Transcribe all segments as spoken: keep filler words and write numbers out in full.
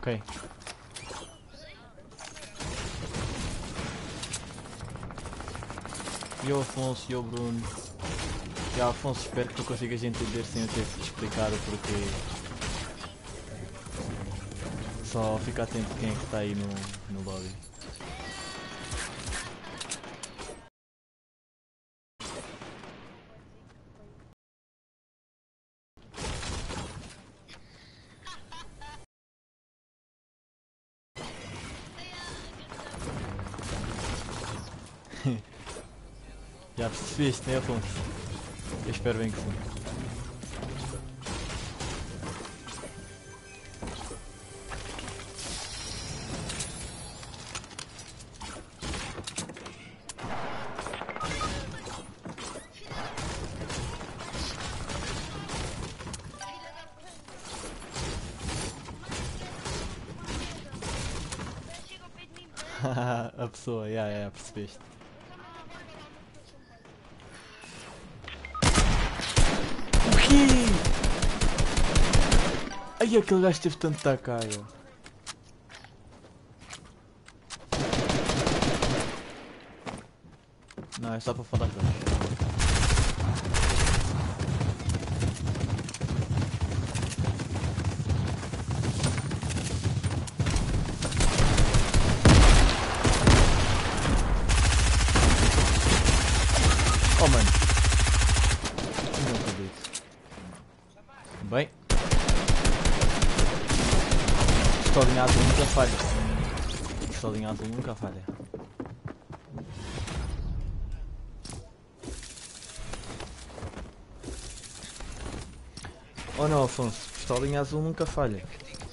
Ok. E o Afonso e o Bruno. E o Afonso, espero que tu consigas entender sem eu ter que te explicar o porquê. Só fica atento quem é que está aí no, no lobby. Já percebeste, né, Afonso? Eu espero bem que sim. A pessoa, já, yeah, já, yeah, percebeste. O quê? Ai, aquele gajo teve tanto tacaia. Não, é só para falar com eles. Oh, mano. Não acredito. Bem. Pistolinha azul nunca falha. Pistolinha azul nunca falha. Oh não, Afonso. Pistolinha azul nunca falha.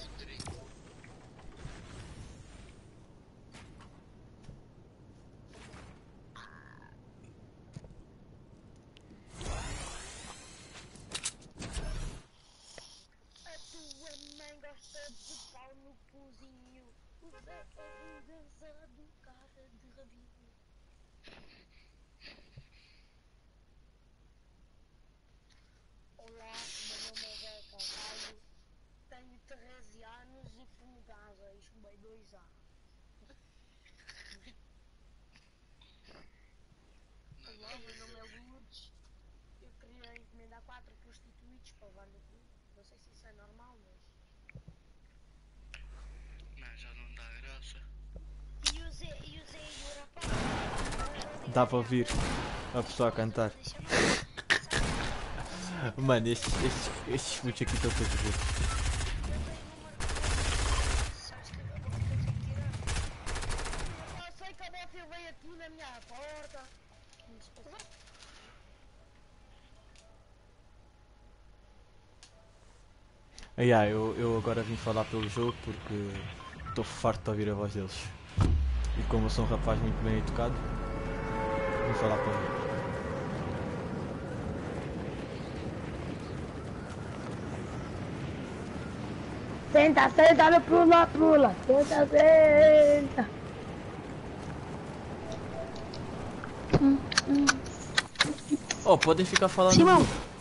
Olá, meu nome é Zé Carvalho, tenho treze anos e fumo ganja e fumei dois anos. Olá, meu nome é Lourdes, eu queria encomendar quatro prostituídos para levar no cu. Não sei se isso é normal, mas... Não, já não dá graça. E usei, e usei o rapaz. Dá para ouvir a pessoa a cantar. Mano, estes, estes, estes putos aqui estão todos burros. Eu sei que a Bófia veio aqui na minha porta. Ah, yeah, eu, eu agora vim falar pelo jogo porque estou farto de ouvir a voz deles. E como eu sou um rapaz muito bem educado, vim falar para ouvir. Senta, senta, pula, pula. Senta, senta. Oh, podem ficar falando Simão. no grupo.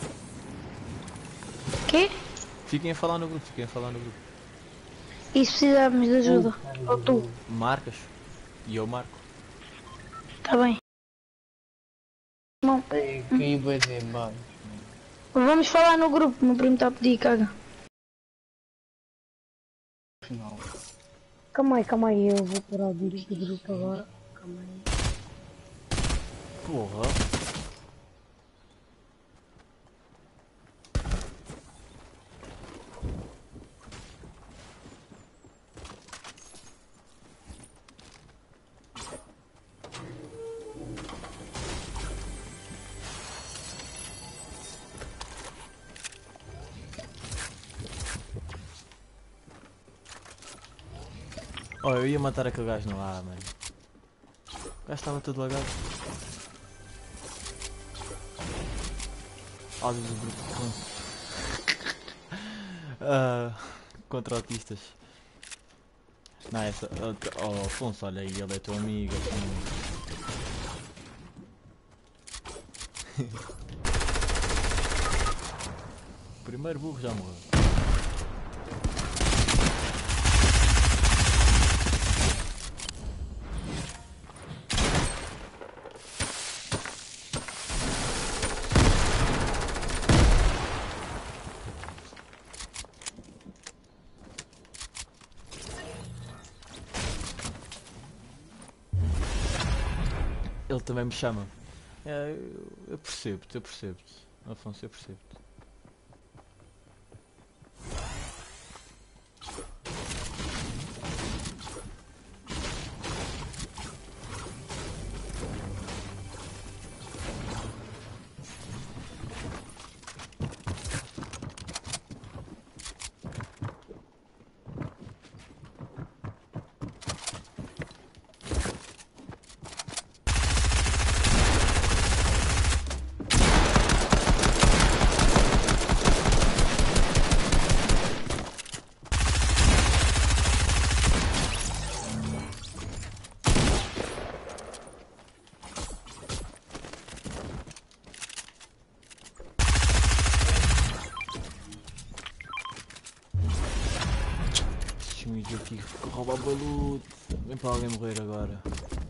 Quê? Fiquem a falar no grupo, fiquem a falar no grupo. E se precisarmos de ajuda? Ou tu? Marcas e eu marco. Tá bem. Simão. Quem vai dizer mais? Vamos falar no grupo, meu primo está a pedir, caga. Não. Calma aí, calma aí, eu vou parar o vírus do grupo agora. Calma aí. Porra. Oh, eu ia matar aquele gajo no ar, mano. O gajo estava todo lagado. Áudio do grupo. Ah, contra autistas. Não, essa. Oh, Afonso, olha aí, ele é teu amigo. Assim. O primeiro burro já morreu. Ele também me chama. É, eu, eu percebo-te, eu percebo-te. Afonso, eu percebo-te. Estes aqui que rouba baludo. Vem para alguém morrer agora.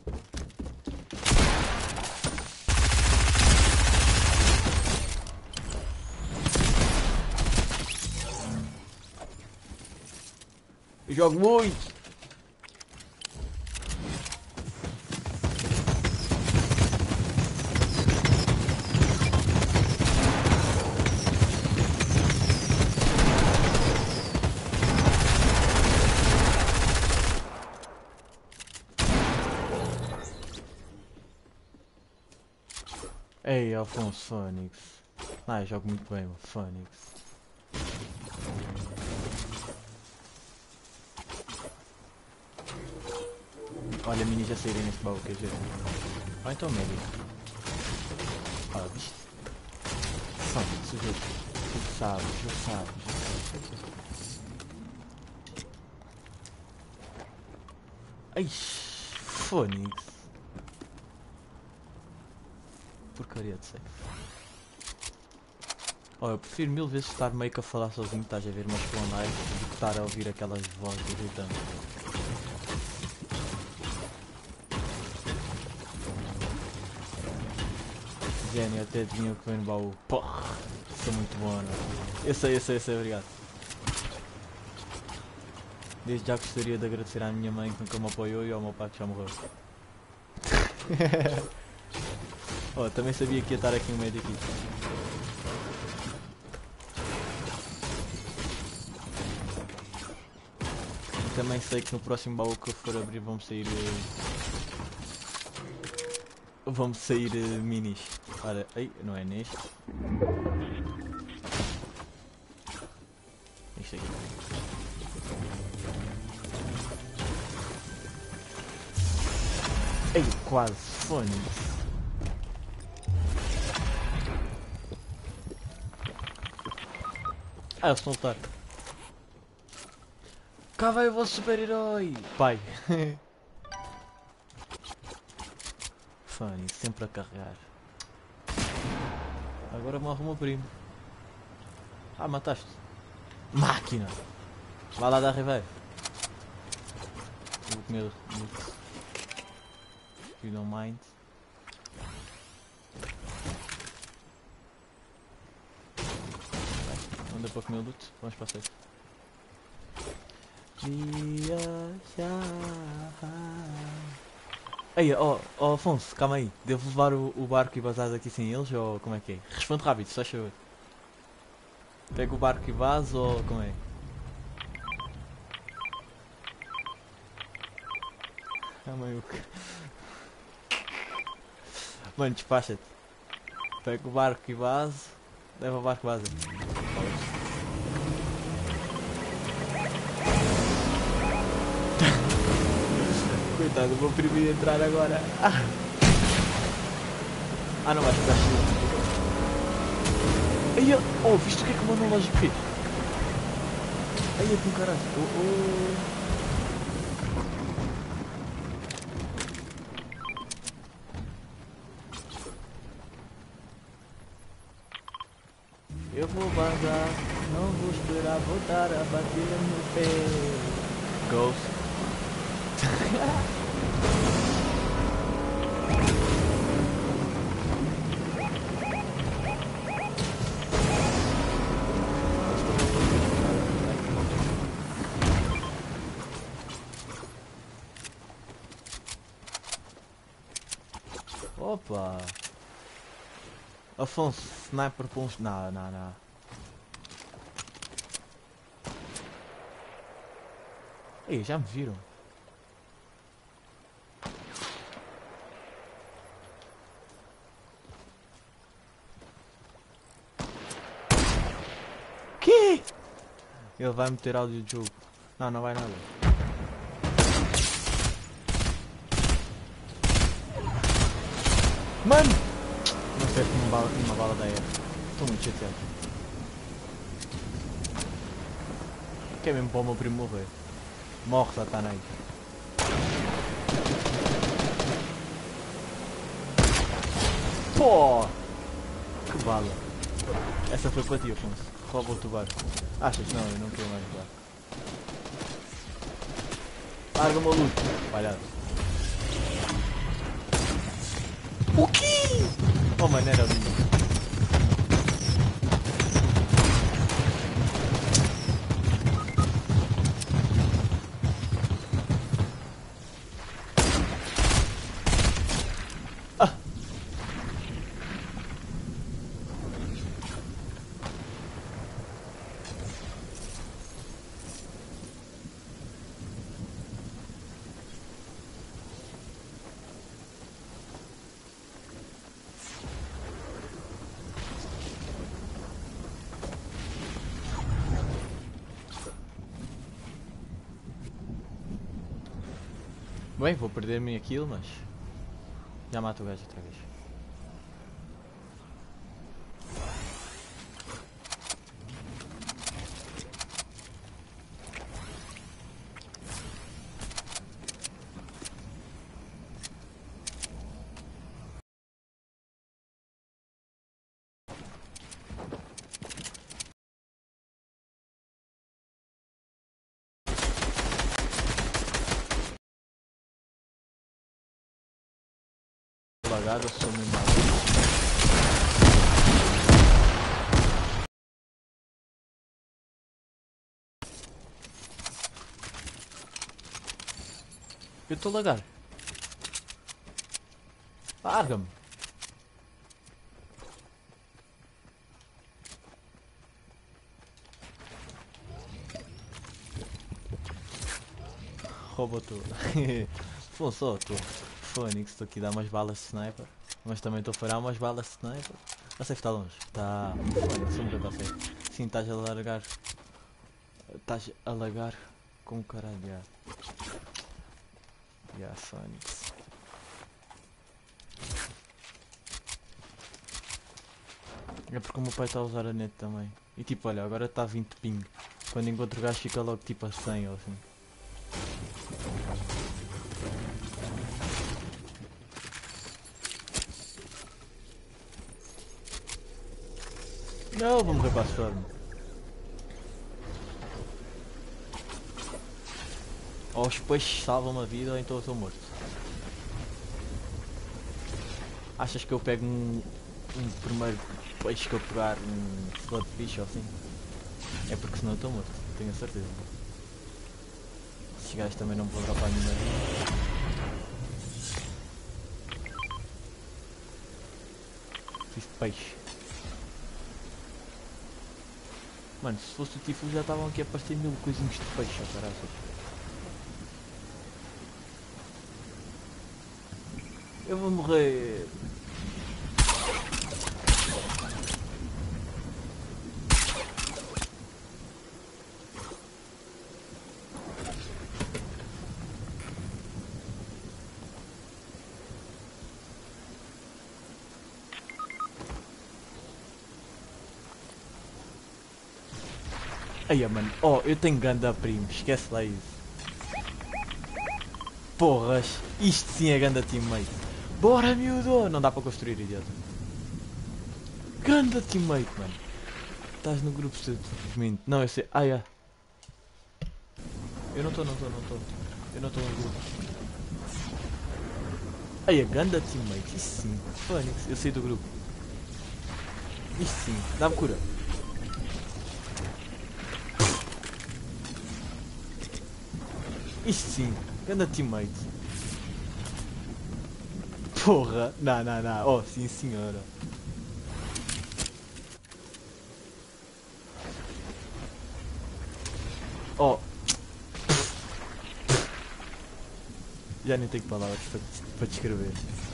Eu jogo muito! Ei, Alfonso, Fónix. Ah, eu jogo muito bem, mano. Fónix. Olha, minis já saírem neste baú, quer dizer. Ou então médico. Ah, viste? Fónix, o jogo. Tu sabes, já sabes, já sabes. Ai, Fónix. Porcaria de safe. Oh, eu prefiro mil vezes estar meio que a falar sozinho, estás a ver, mas com a live, do que estar a ouvir aquelas vozes irritantes. Gênio, até adivinha o que vem no baú. Porra, sou muito bom, não? Eu sei, eu sei, eu sei, obrigado. Desde já gostaria de agradecer à minha mãe que nunca me apoiou e ao meu pai que já morreu. Oh, também sabia que ia estar aqui no meio daqui. E também sei que no próximo baú que eu for abrir vão sair... Uh, vão sair uh, minis. Ora, ai, não é neste. Isto aqui. Ei, quase, fone. Ah, eles estão a lutar. Cá vai o vosso super-herói! Pai! Funny, sempre a carregar. Agora morre o meu primo. Ah, mataste. Máquina! Vai lá dar revive. Vou comer muito. You don't mind. Não deu para comer o loot, vamos para a safe. Ei, oh, oh Afonso, calma aí. Devo levar o, o barco e vazar daqui sem eles ou como é que é? Responde rápido, só chover. Pego o barco e vazo ou como é? Calma aí, o que... Mano, despacha-te. Pego o barco e vazo. Leva o barco e vaza. Coitado, vou primeiro entrar agora. Ah, ah não vais pegar shield. Aí, oh, viste o que é que o meu analógico fez? Aí, com caralho. Oh, oh. Eu vou vazar, não vou esperar voltar a bater no pé. Ghost. Opa! Afonso, sniper para uns... Não, não, não. Ei, já me viram? Que? Ele vai meter áudio de jogo. Não, não vai nada. Mano! Não sei se uma bala, uma bala da R. Estou muito chateado. Que é mesmo para o meu primo morrer. Morre, Satanás. Pô! Que bala. Essa foi para ti, Afonso. Rouba o tubarão. Achas? Não, eu não quero mais jogar. Larga o meu luto, palhaço. O quê? Oh, mano, era lindo. Ah. Bem, vou perder a minha kill, mas já mato o gajo outra vez. Lagado, eu sou meio maluco. Eu estou lagado. Larga-me. Rouba tu. Pô, só tu. Fónix, estou aqui a dar umas balas de sniper. Mas também estou a furar umas balas de sniper. A safe está longe. Está. Fónix, sou muito para safe. Sim, estás a largar. Estás a lagar com caralho. Já, yeah, Fónix. É porque o meu pai está a usar a net também. E tipo, olha, agora está a vinte ping. Quando encontro o gajo fica logo tipo a cem ou assim. Não, vou morrer para a storm. Ou os peixes salvam a vida ou então eu estou morto. Achas que eu pego um, um primeiro peixe que eu pegar um slotfish ou assim? É porque senão eu estou morto, tenho a certeza. Esses gajos também não vão dropar nenhuma vida. Fiz de peixe. Mano, se fosse o Tifo já estavam aqui a aparecer mil coisinhos de peixe, ó caraças. Eu vou morrer. Ai, mano, oh, eu tenho ganda primo, esquece lá isso. Porras, isto sim é ganda teammate. Bora, miúdo! Não dá para construir, idiota. Ganda teammate, mano. Estás no grupo se desminto. Não, eu sei. Ah, é. Eu não estou, não estou, não estou. Eu não estou no grupo. Ai, a ganda teammate, isso sim. Fónix, eu saí do grupo. Isto sim, dá-me cura. Isto sim, ganda teammate. Porra! Não, não, não. Oh, sim senhora. Oh. Já nem tenho palavras para, para descrever.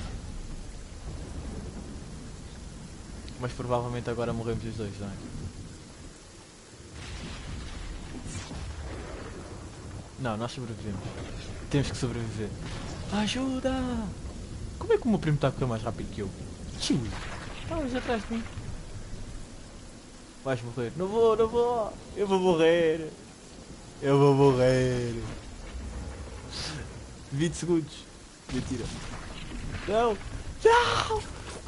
Mas provavelmente agora morremos os dois, não é? Não, nós sobrevivemos. Temos que sobreviver. Ajuda! Como é que o meu primo está a correr mais rápido que eu? Tio! Estavas atrás de mim. Vais morrer. Não vou, não vou! Eu vou morrer! Eu vou morrer! vinte segundos. Mentira. Não! Não!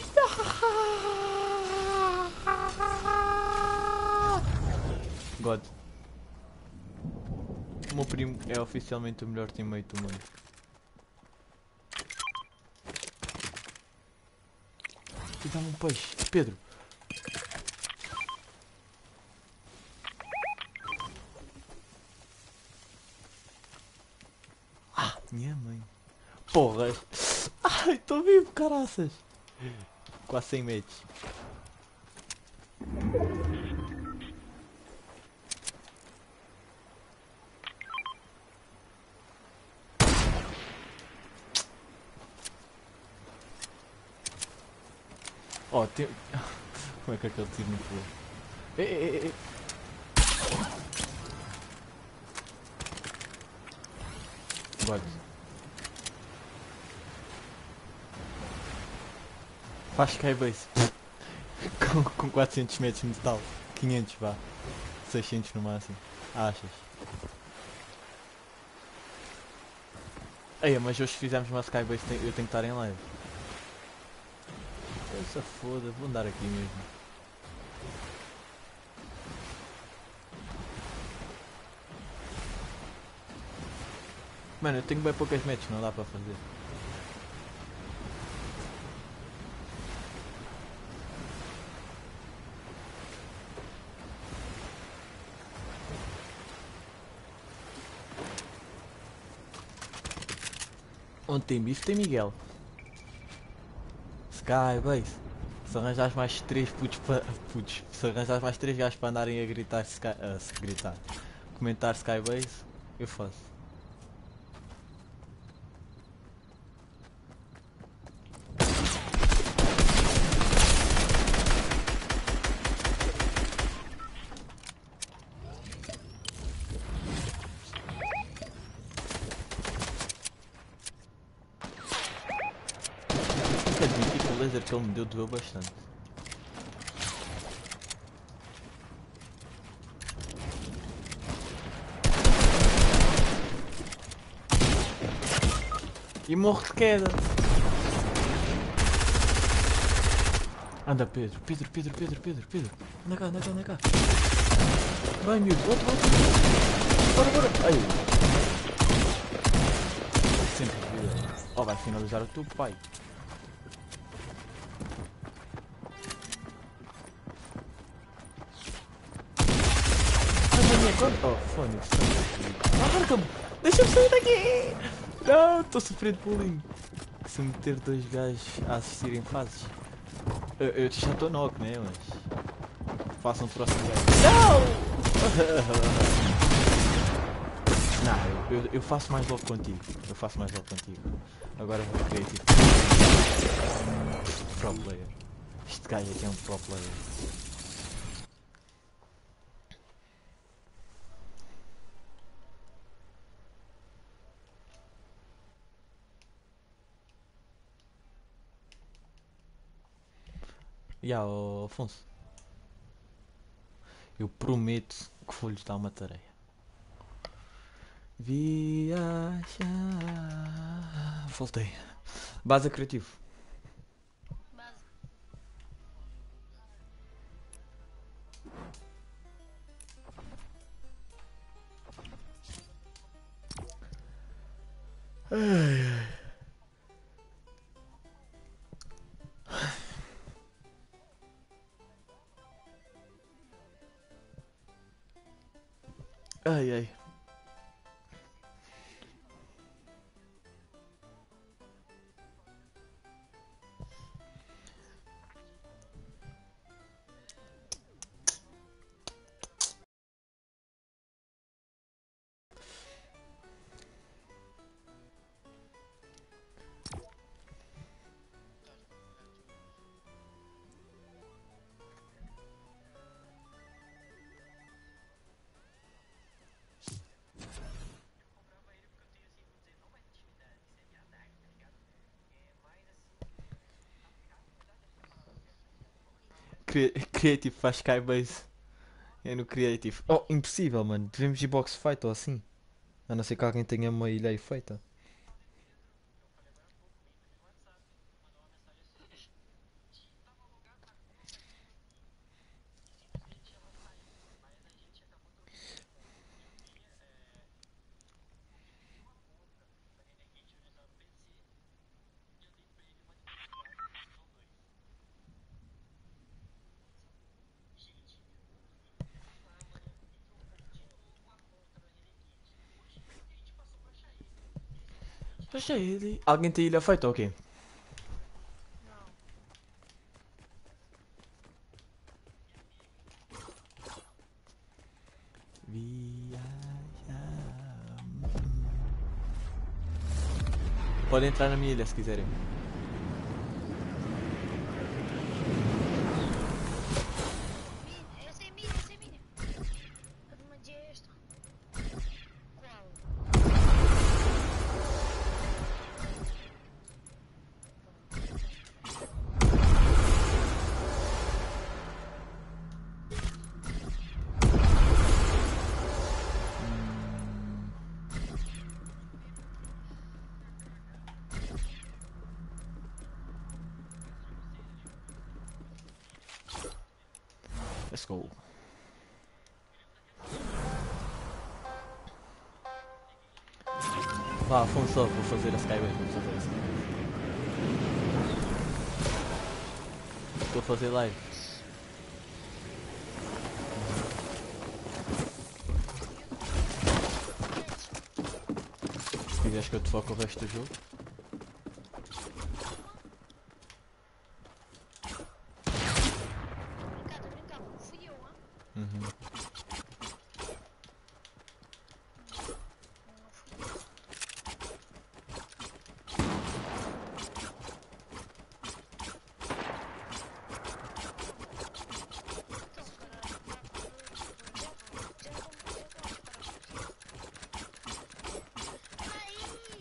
God. O meu primo é oficialmente o melhor teammate do mundo. E dá-me um peixe. Pedro. Ah, minha mãe. Porras. Ai, estou vivo, caraças. Quase cem metros. Oh, tem... Como é que aquele tiro não foi? Ei, ei, ei, ei. God. Faz skybase. com, com quatrocentos metros de metal. quinhentos vá. seiscentos no máximo. Achas? Ei, mas hoje se fizermos uma skybase eu tenho que estar em live. Essa foda, vou andar aqui mesmo. Mano, eu tenho bem poucas metros, não dá para fazer. Onde tem bife tem Miguel. Skybase. Se arranjares mais três putos para. Putos. Se arranjares mais três gajos para andarem a gritar Sky. Uh, se gritar. Comentar Skybase, eu faço. Tenho que admitir que o laser que ele me deu doeu bastante. E morro de queda. Anda Pedro, Pedro, Pedro, Pedro, Pedro, Pedro. Anda cá, anda cá, anda cá. Vai miúdo, outro, outro. Bora, bora. Ai. Sempre vida. Oh, vai finalizar o teu pai. Oh, fone-se. Larga-me! Deixa-me sair daqui! Não, estou sofrendo bullying. Se meter dois gajos a assistirem fases. Eu, eu já estou knock, né? Mas. Façam o próximo gajo. Não! Não, eu, eu, eu faço mais logo contigo. Eu faço mais logo contigo. Agora vou ver aqui. Pro player. Este gajo aqui é um pro player. E yeah, oh, Afonso, eu prometo que vou-lhes dar uma tarefa. Viajar. Voltei. Base criativo. Base. Ai, ai. Ai ai. cri- Creative faz Skybase. É no Creative. Oh, impossível, mano. Devemos ir box fight ou assim. A não ser que alguém tenha uma ilha aí feita. Achei ele. Alguém tem ilha feita ou quê? Não. Viajar. Podem entrar na minha ilha se quiserem. Mina, essa é minha, essa é minha. A de magia é esta. Qual? Let's go. Vá, Afonso, vou fazer a Skybase. Vou fazer a Skybase. Estou a fazer live. Se quiseres que eu te foque o resto do jogo. Brincar, brincar, fui eu, hein? Uhum. Não fui eu. Então, caralho, já vamos, já vamos, Aí!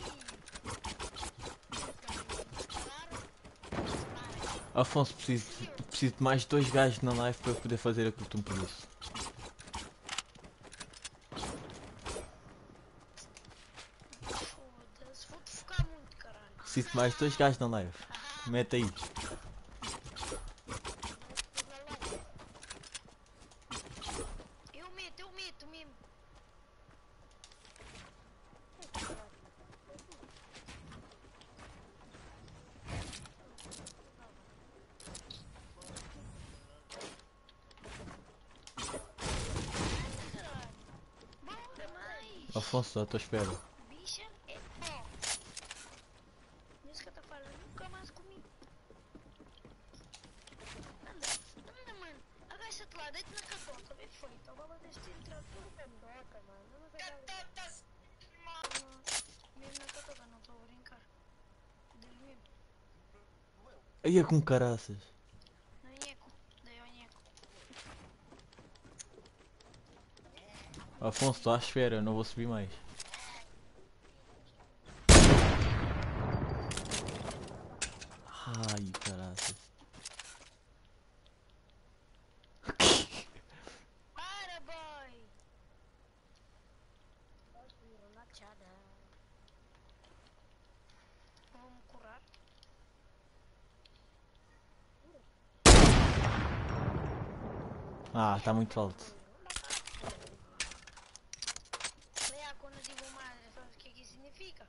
Afonso, preciso, preciso de mais dois gajos na live para eu poder fazer aquilo que tu me pediste. Foda-se, vou-te focar muito, caralho. Preciso de mais dois gajos na live. Mete aí. Eu meto, eu meto mesmo. Bora mais. Afonso, à tua espera. Bicha é pó. Nisso que eu tô falando, nunca mais comi. Anda, anda, mano. Agacha-te lá, deita na capota, bem feito. A bola deste entrar tudo bem doca, mano. Eu não vejo nada. Mesmo na capota, não estou a brincar. Digo mesmo. Aí é com caraças. No nheco, dei ao nheco. Afonso, estou à espera, eu não vou subir mais. Ai, caraças. Para, boy! Vou-me curar. Ah, está muito alto. Leia quando digo madre, sabes o que é que isso significa?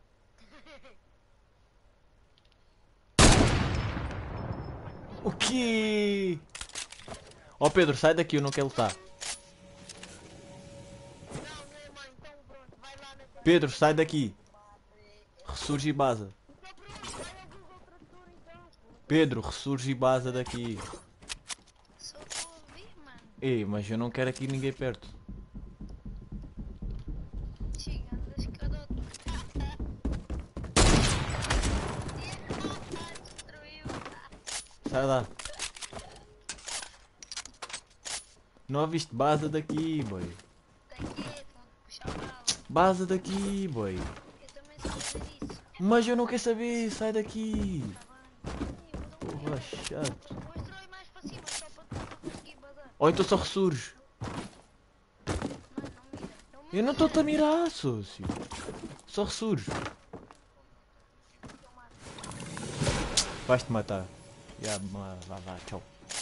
O quê? Ó Pedro, sai daqui, eu não quero lutar. Não, não é mãe, então pronto, vai lá na... Pedro, sai daqui. Ressurge e baza. Então pronto, vai ao Google Tradutor então. Pedro, ressurge e baza daqui. Só estou a ouvir, mano. Ei, mas eu não quero aqui ninguém perto. Chega, anda escadota. Destruiu. Sai lá. Não a viste? Baza daqui, boy. Tá quieto, vou puxar a bala. Baza daqui, boy. Eu também sei fazer isso. Mas eu não quero saber, sai daqui. Tá bem. Ih, vou dar um Porra, chato. Vou extrair mais para cima, só para Ou então só ressurge. Eu não estou-te a mirar, sócio. Só ressurge. Vais-te matar. Já, vá, vá, vá, tchau.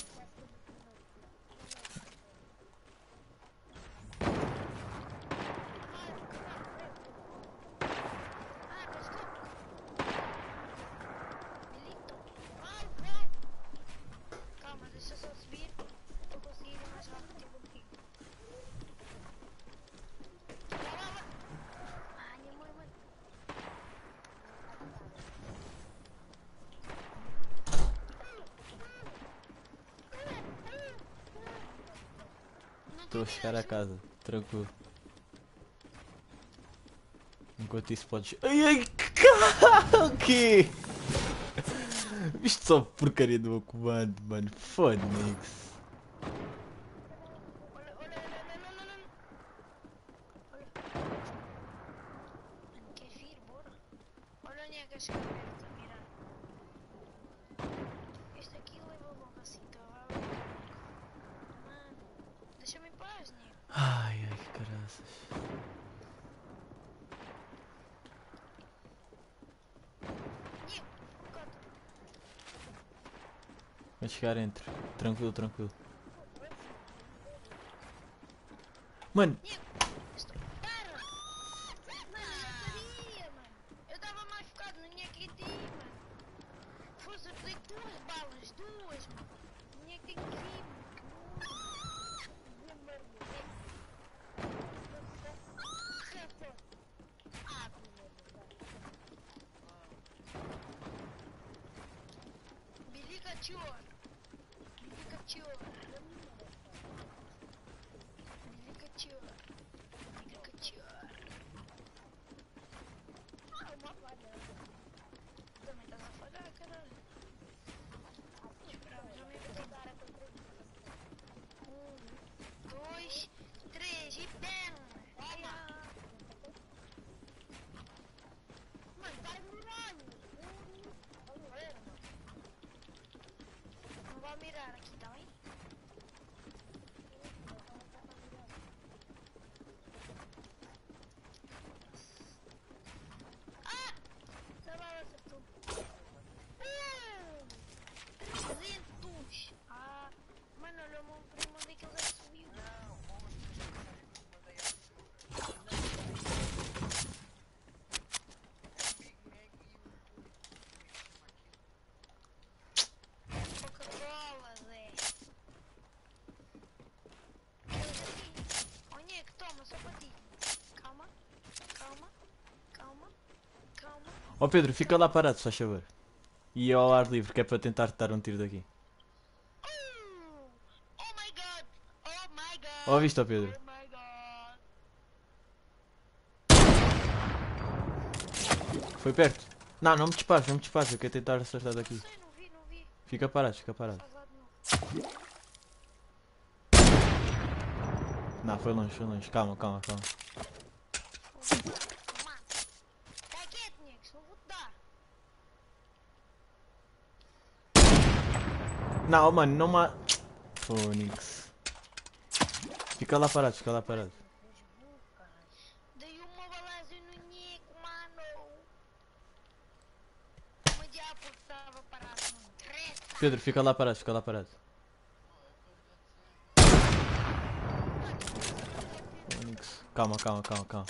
Calma, deixa eu só subir. Eu consigo ir mais rápido que contigo. Lá, lá, lá. Ai, amor, mano. Estou a chegar a casa, tranquilo. Enquanto isso podes. Ai ai, que o quê? Isto só porcaria do meu comando, mano. Foda-se. Olha, olha, olha, olha, olha, olha. Olha. Mano, quer vir? Bora. Olha onde é que a chegar perto a mirar. Este aqui leva logo assim, cavalo. Mano, deixa-me em paz, nego. Ai ai, que caraças. Nego, cota. Vai chegar entre. Tranquilo, tranquilo. Mano, Nego, estou... Para! Mano, eu já sabia, mano. Eu estava mais focado no Nheco e ti, mano. Força, eu dei duas balas, duas, mano. O Nheco tem que vir, mano. Bilica-tchor. Bilica-tchor. Bilica-tchor. Bilica-tchor. Ah, uma falha. Também estás a falhar, caralho. Esperava já me botar. Um, dois, três e bam! Toma! Mano, para de mirar! Não vai mirar aqui, tá bem? Ah! Essa bala acertou. Uh! trezentos! Ah! Mano, olha o meu primo onde é que ele já subiu. Coca-Cola, Zé. Olha que toma, só para ti. Calma, calma, calma, calma. ó Pedro, fica lá parado, só favor. E ao ar livre, que é para tentar dar um tiro daqui. Oh! Oh my god! Oh my god! Ouviste, ó Pedro? Oh my god! Foi perto. Não, não me dispares, não me dispares, eu quero tentar acertar daqui. Não sei, não vi, não vi. Fica parado, fica parado. Faz lá de novo. Não, foi longe, foi longe. Calma, calma, calma. Mata. Tá quieto, nego, senão vou te dar. Não, mano, não ma... Fônix. Fica lá parado, fica lá parado. Dei uma balagem no Nico, mano. Uma diabo porque estava parado no treta. Pedro, fica lá parado, fica lá parado. Fônix. Calma, calma, calma, calma.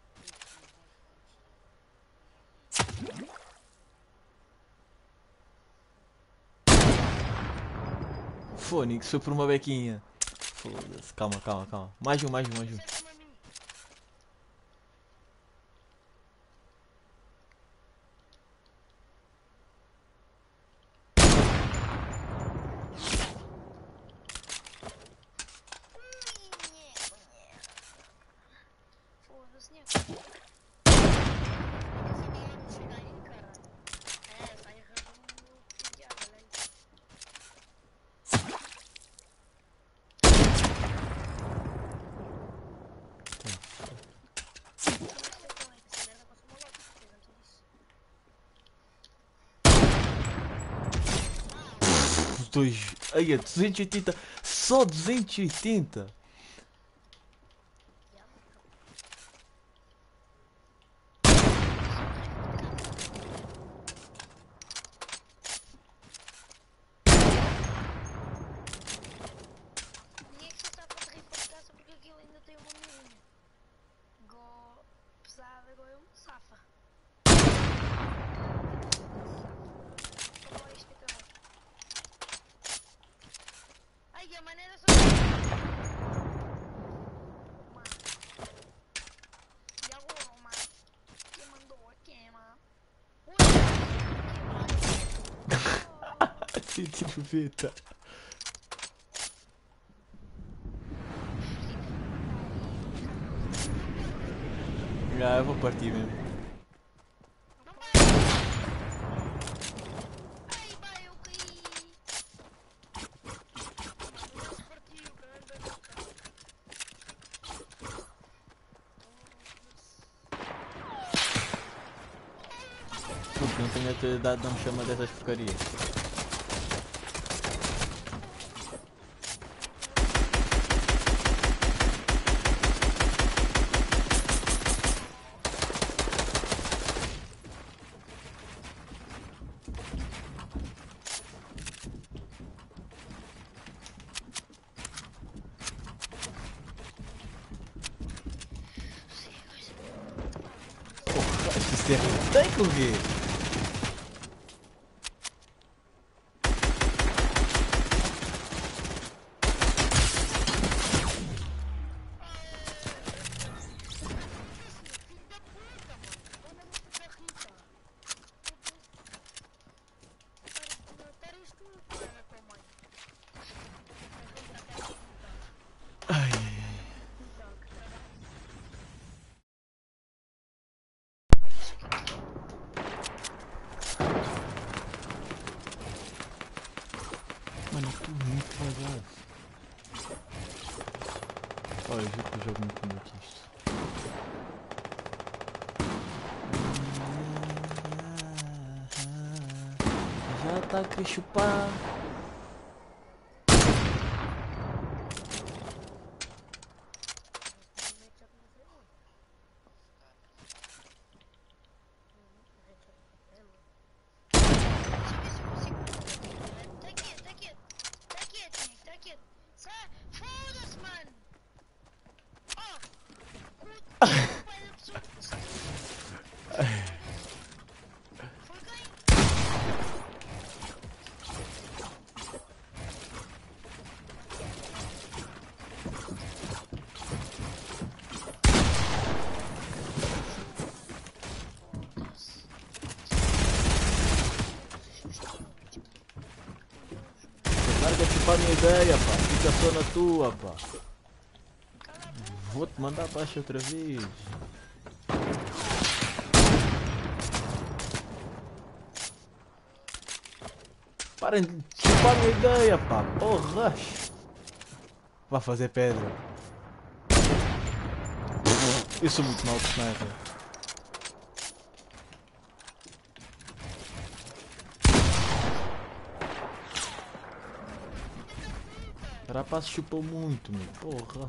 Fônix, foi por uma bequinha. Foda-se, calma, calma, calma. Mais um, mais um, mais um. Acerta-me a mim. Foda-se, nego. Essa bala não chega aí, caralho. É, sai errando no diabo, olha aí. Os dois. Aí, a duzentos e oitenta. Só duzentos e oitenta? Ninguém que se safa de rifle de caça porque aquilo ainda tem uma mirinha. Go pesada, igual eu me safa. Toma isto aqui. Ai, a maneira só. Mano. E agora, mano? Quem mandou aqui, mano? Ui, cento e noventa. Ah, eu vou partir mesmo. não vai. Ai, vai, eu caí. Mano, já se partiu, grande nuca. Porque não tenho a ter dado não me chama dessas porcarias. Porra, isso é tem que ouvir. Ai, mano, eu tô muito devagar. Olha, eu juro que eu jogo muito melhor que isto. Já tá a querer chupar. Tá quieto, tá quieto. Tá quieto, Nick, tá quieto. Sai, foda-se, mano. Ó, puto, pai da pessoa que destruiu. Foi quem? Larga de chupar minha ideia, pá. Fica só na tua, pá. Vou-te mandar baixo outra vez. Parem de chupar minha ideia, pá. Porra. Vai fazer pedra. Eu sou muito mau de sniper. O rapaz chupou muito, meu. Porra.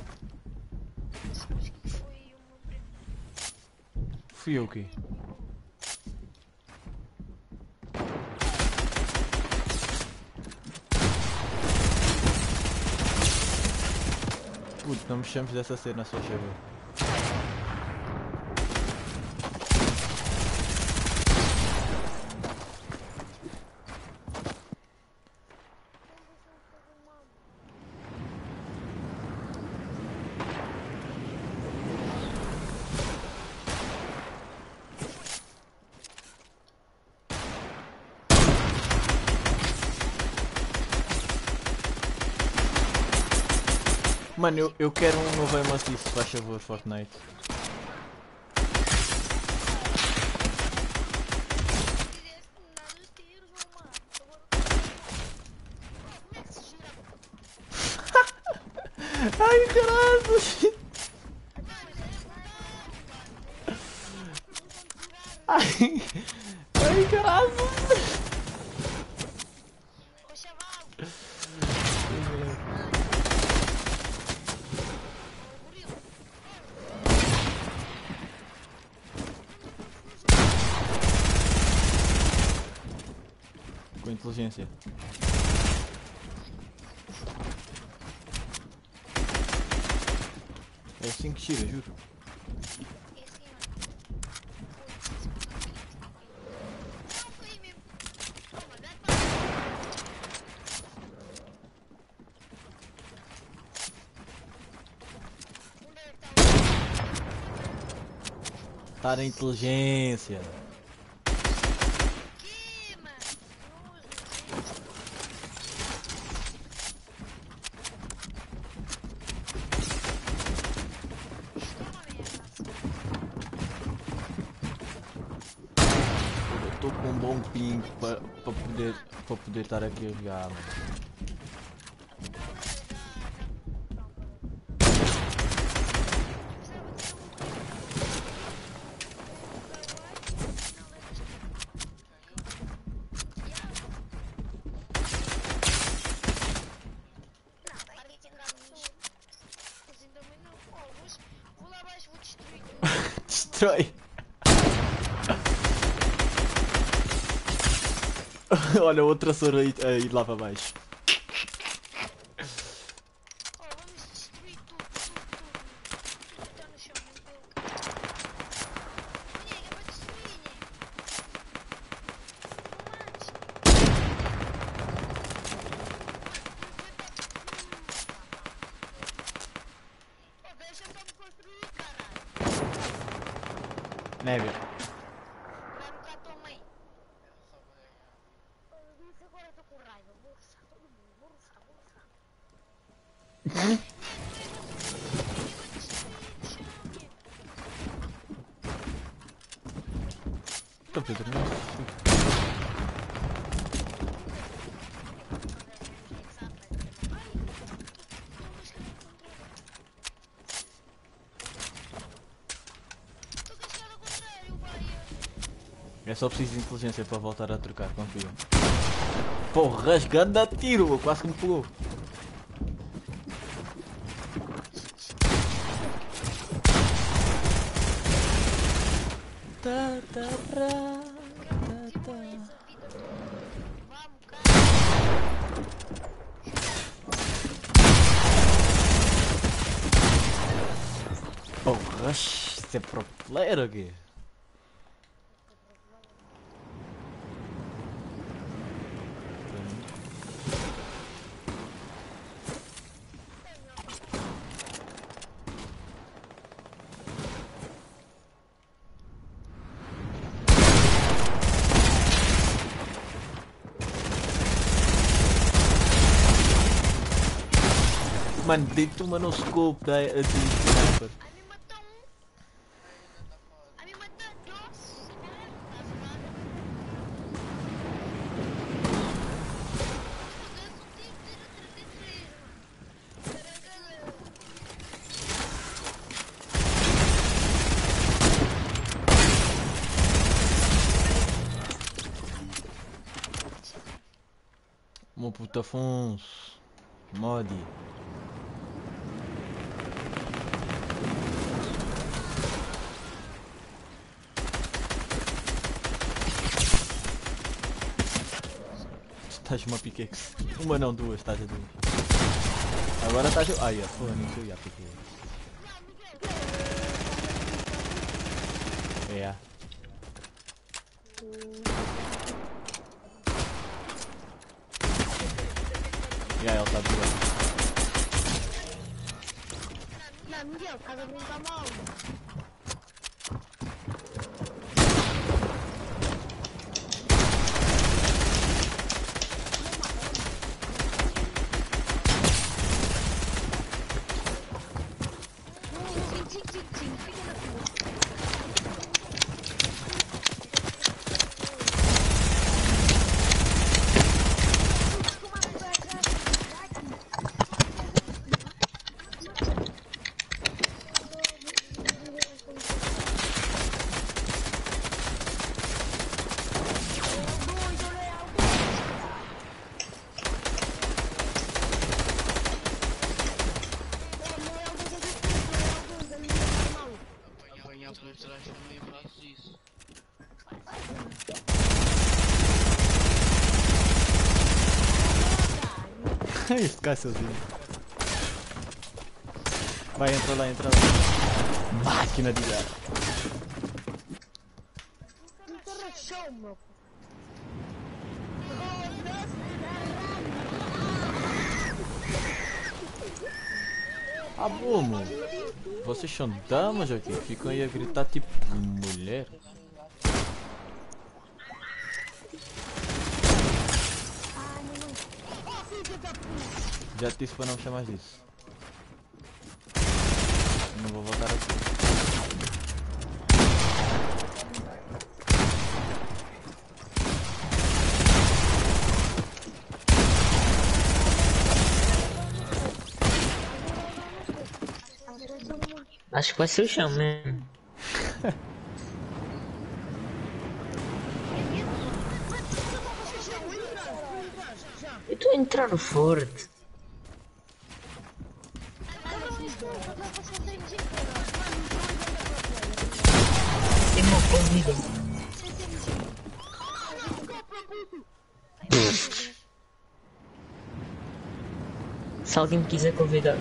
Sabes que foi o meu primo? Fui eu que. Puto, não me chames dessa cena, só chegou. Mano, eu, eu quero um novo maciço, faz favor, Fortnite. Fizeste nada dos tiros, ô mano. Agora o como é que se gira? Ai, caralho! Ai, ai, caralho! Ô chaval! inteligência. É assim que tira, juro. É assim, mano. Não, foi aí mesmo. Toma, dá pra... Onde é que tá o... Tá na inteligência. Que, mano? Nojo, toma merda. Eu tô com um bom ping para poder, pra poder estar aqui a jogar, mano. Vou lá abaixo, vou destruir tudo. Destrói. Olha, outra sora aí, aí lá para baixo. Oh, vamos destruir tudo, tudo, tudo. Tudo está no chão, mesmo pelo carro. Nega, é para destruir, nega. Não manches. Oh, deixa só me construir, caralho. Neve. Vai no cá tua mãe. Eu disse agora, estou com raiva. Vou roçar todo mundo. Vou roçar, vou roçar. Tô Pedro, não. É só preciso de inteligência para voltar a trocar, confia. Porra, rasgando a tiro, quase que me pegou. Tá, tá, tá, tá, tá. Porra, isso é pro player aqui. Mano, dei-te uma no scope da a de sniper. A mim matou um. A mim matou dois. Tá zoado. Meu puto Afonso. Modi. Estás uma pickaxe. Uma não, duas, estás a duas. Agora estás a... Ai, a porra, não sei a pickaxe. É. E aí, ele está doendo. Não, Miguel, estás a brincar mal. Este cai sozinho. Vai, entra lá, entra lá. Máquina de ar. Show, meu. Ah, bomo. Vocês são damas aqui, ficam aí a gritar tipo mulher. Já te disse para não me chamar disso. Não vou voltar aqui. Acho que vai ser o chão mesmo. Eu estou a entrar no forte. Tem uma convida. Se alguém me quiser convidar.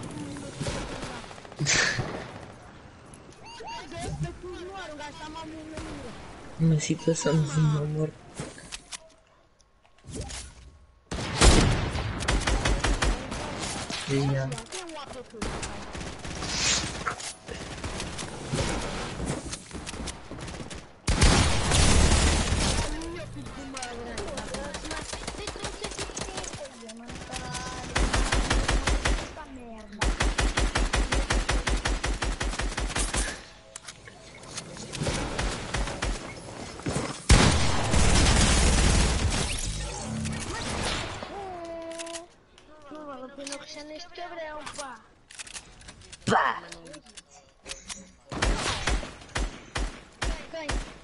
Uma situação de vida, amor. Yeah. Neste cabrão, pá. Pá! Quem?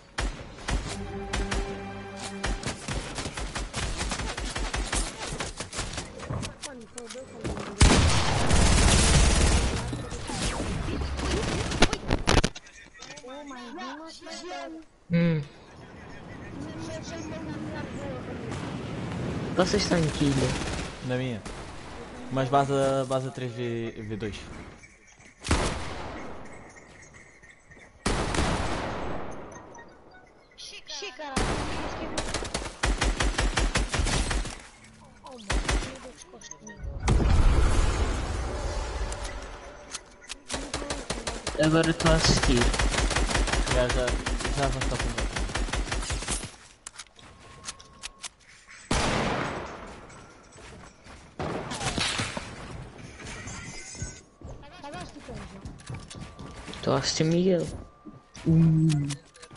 Mano, Hum. Vocês estão em que ilha? Na minha. Mas vaza, vaza três V dois. Xícara. Oh, Agora estou a assistir. Já, já, já vou estar com Estou a assistir Miguel. Hum.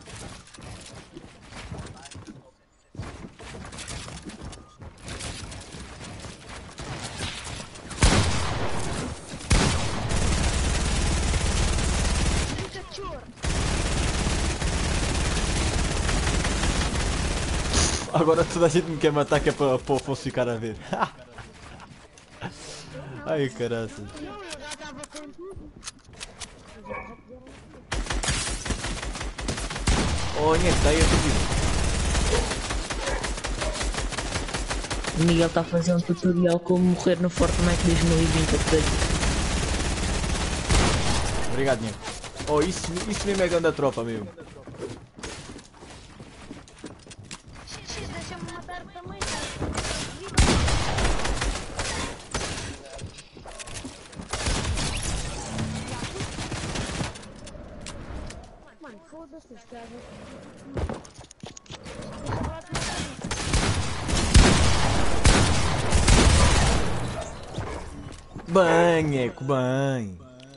Agora toda a gente me quer matar que é para o Afonso ficar a ver. Ai, caraças. Oh, Inês, está aí a subir. O Miguel está a fazer um tutorial como morrer no Fortnite dois mil e vinte. Obrigado, Inês. Oh, isso, isso mesmo é grande a tropa, meu. Deixa-me matar também. Mano, foda-se, escravo. Bem, Eco, bem.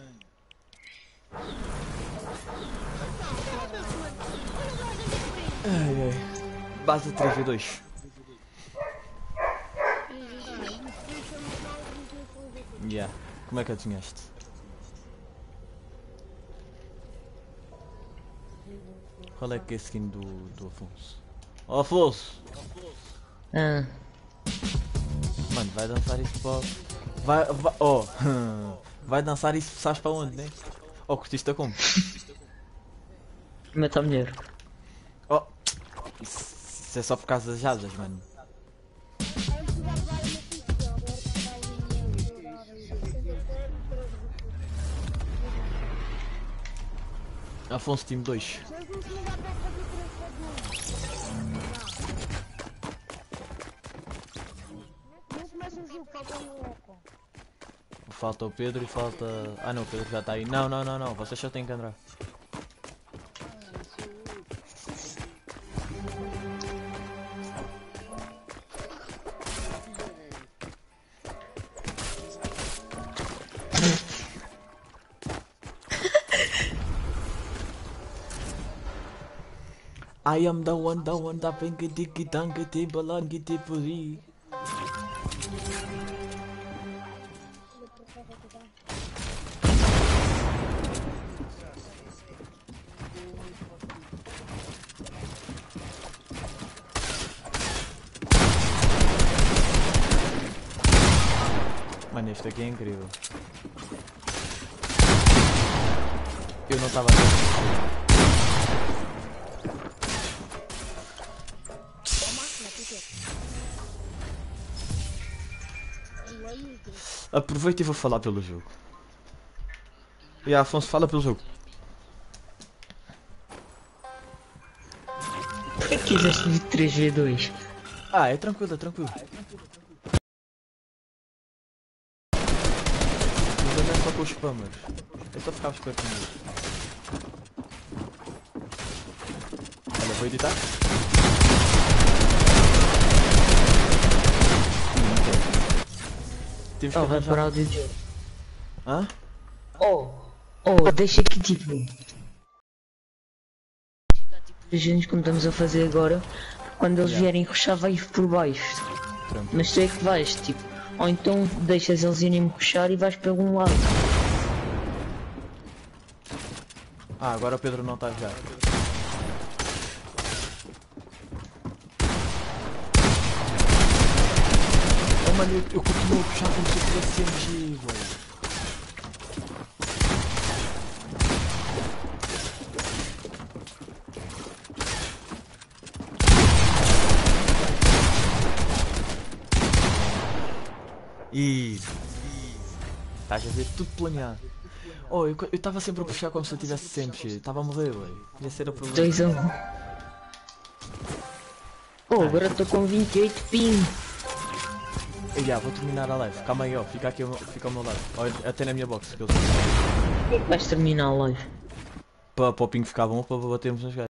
Ai, ai. Base três V dois. Yeah. Como é que adivinhaste? Qual é que é a skin do, do Afonso? Oh, Afonso! Ah. Mano, vai dançar isso para... Vai, vai, oh, vai dançar isso, sabes para onde, né? Oh, curtiste a como? Mata a mulher. Oh, isso, isso é só por causa das asas, mano. Afonso, time dois. Não começa o jogo, falta um louco. Falta o Pedro e falta... Ah não, o Pedro já está aí. Não, não, não, não. Vocês só têm que entrar. I am the one, the one, the pinky dicky tanky tibalan giti puri. Mano, este aqui é incrível. Eu não estava a ver. Aproveita e vou falar pelo jogo. E Afonso, fala pelo jogo. Por que quiseste de três v dois? Ah, é tranquilo, é tranquilo. Mas não é só com os spammers. Eu só ficava esperto comigo. Olha, vou editar. Tive que Oh, vai arranjar- parar o D J. Hã? Oh, oh, deixa que tipo. A gente, como estamos a fazer agora, quando eles Yeah. vierem ruxar, vai por baixo. Tranquilo. Mas tu é que vais, tipo. Ou então deixas eles irem ruxar e vais para algum lado. Ah, agora o Pedro não está a jogar. Oh mano, eu, eu continuo a puxar como se eu tivesse M G, velho. Isso, isso. Estás a ver tudo planeado. Oh, eu estava sempre a puxar como se eu tivesse sempre. Estava a morrer, velho. Ia ser a problema. dois a um. Oh, agora estou com vinte e oito ping. E já, vou terminar a live. Calma aí, ó. Fica aqui, ao- fica ao meu lado. Olha, até na minha box. Que eu... Vais terminar a live. Para, para o ping ficar bom, para batermos nos gajos.